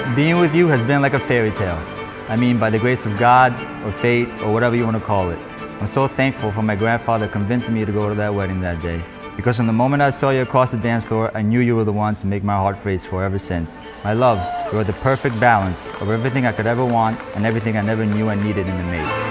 Being with you has been like a fairy tale. I mean, by the grace of God, or fate, or whatever you want to call it. I'm so thankful for my grandfather convincing me to go to that wedding that day. Because from the moment I saw you across the dance floor, I knew you were the one to make my heart race for ever since. My love, you are the perfect balance of everything I could ever want and everything I never knew I needed in a mate.